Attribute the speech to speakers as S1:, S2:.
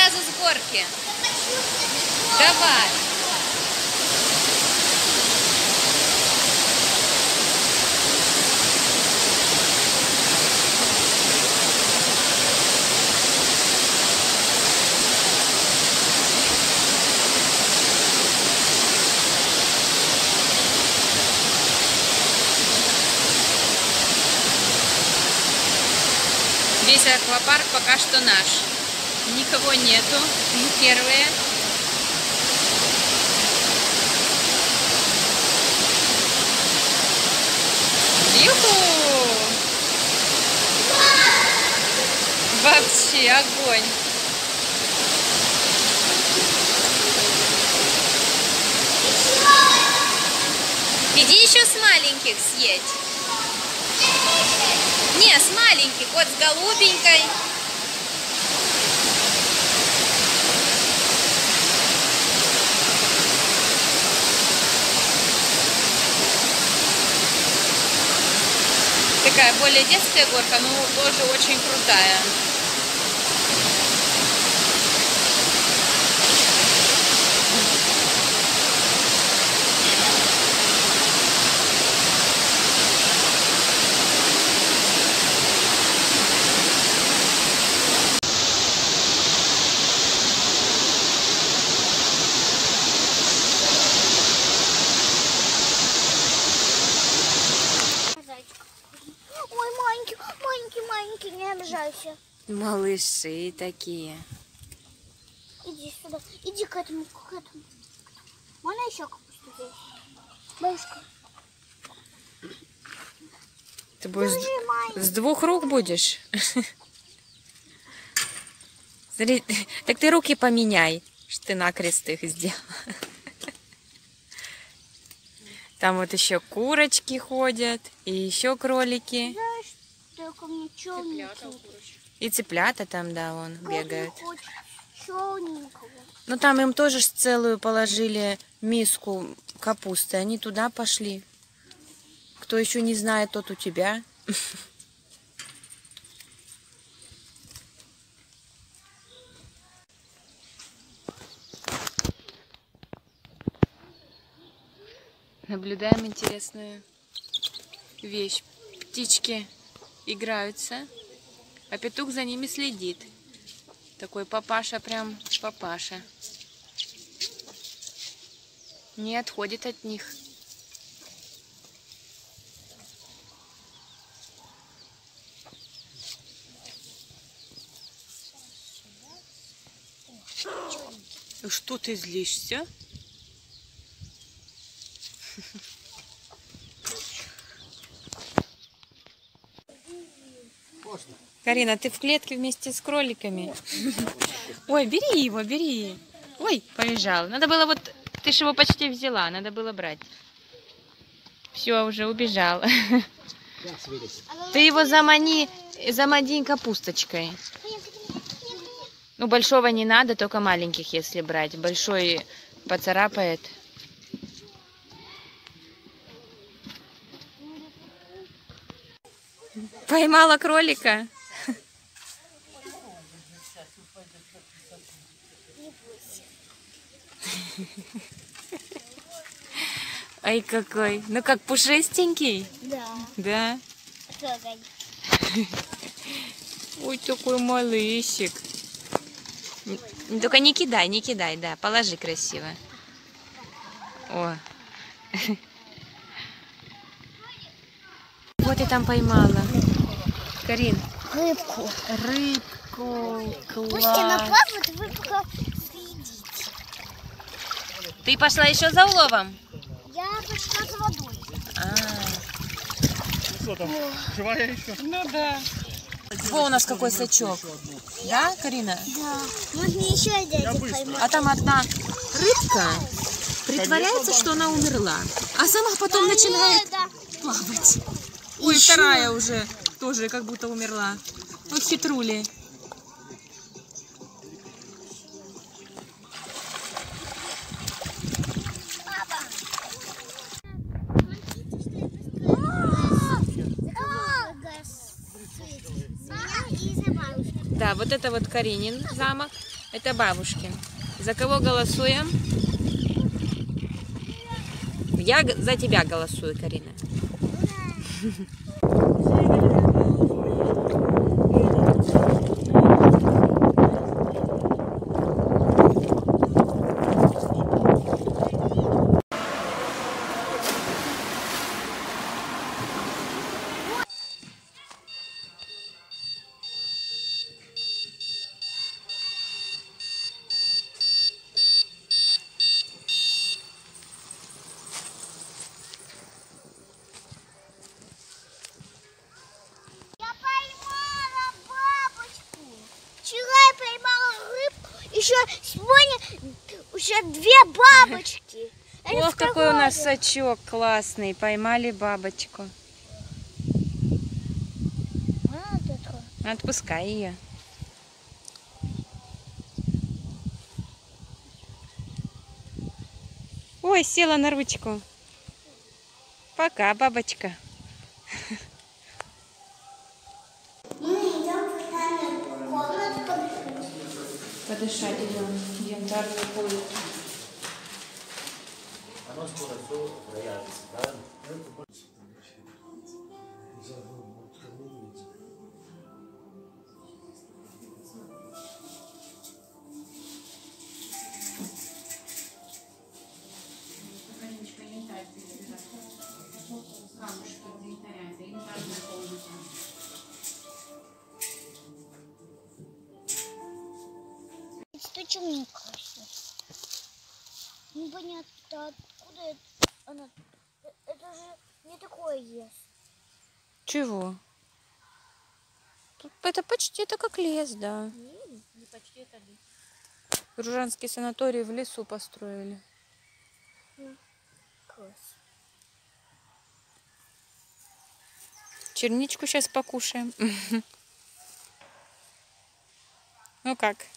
S1: сразу с горки. Давай. Весь аквапарк пока что наш. Никого нету. Мы первые. Юху! Вообще огонь. Иди еще с маленьких съедь. Не, с маленьких, вот с голубенькой. Такая более детская горка, но тоже очень крутая.
S2: Маленький, не обижайся.
S1: Малыши такие.
S2: Иди сюда, иди к этому. Можно еще капусту взять? Бабушка.
S1: Ты будешь с двух рук будешь? Смотри, так ты руки поменяй, что ты накрест их сделал. Там вот еще курочки ходят, и еще кролики.
S2: Знаешь, только мне
S1: И цыплята там, да, вон бегают.
S2: Черненького.
S1: Ну там им тоже целую положили миску капусты, они туда пошли. Кто еще не знает, тот у тебя. Наблюдаем интересную вещь. Птички играются, а петух за ними следит. Такой папаша, прям папаша. Не отходит от них. Что ты злишься? Карина, ты в клетке вместе с кроликами? Ой, бери его, бери. Ой, побежал. Надо было вот... Ты же его почти взяла, надо было брать. Все, уже убежал. Ты его замани капусточкой. Ну, большого не надо, только маленьких, если брать. Большой поцарапает. Поймала кролика. Ай, какой. Ну, как пушистенький?
S2: Да.
S1: Да? Ой, такой малышик. Только не кидай, да. Положи красиво. О. Вот и там поймала. Карин.
S2: Рыбку.
S1: Рыбку.
S2: Пусть она
S1: Класс.
S2: плавает, вы пока следите.
S1: Ты пошла еще за уловом?
S2: Я пошла за водой.
S3: Ну что там, живая еще?
S1: Ну да. Во у нас какой сачок. Да, Карина?
S2: Да. Вот мне еще дядя поймал.
S1: А там одна рыбка притворяется, что она умерла, а сама потом начинает плавать. Ой, вторая уже тоже как будто умерла. Вот хитрули. Да, вот это вот Каринин замок. Это бабушкин. За кого голосуем? Я за тебя голосую, Карина.
S2: Я поймала бабочку. Вчера я поймала рыбку. Еще сегодня уже 2 бабочки. Они
S1: Ох,
S2: в
S1: какой у нас
S2: колоде.
S1: сачок классный. Поймали бабочку.
S2: Вот это.
S1: Отпускай ее. Ой, села на ручку. Пока, бабочка.
S2: Мы идем в специальную комнату.
S1: Подышать идем в янтарную комнату.
S4: Оно скоро все проявится, правильно?
S2: Что мне кажется? Непонятно, откуда она. Это же не такое есть.
S1: Чего? Это почти это как лес, да.
S2: Не почти это ли.
S1: Ружанский санаторий в лесу построили.
S2: Класс.
S1: Черничку сейчас покушаем. Ну как?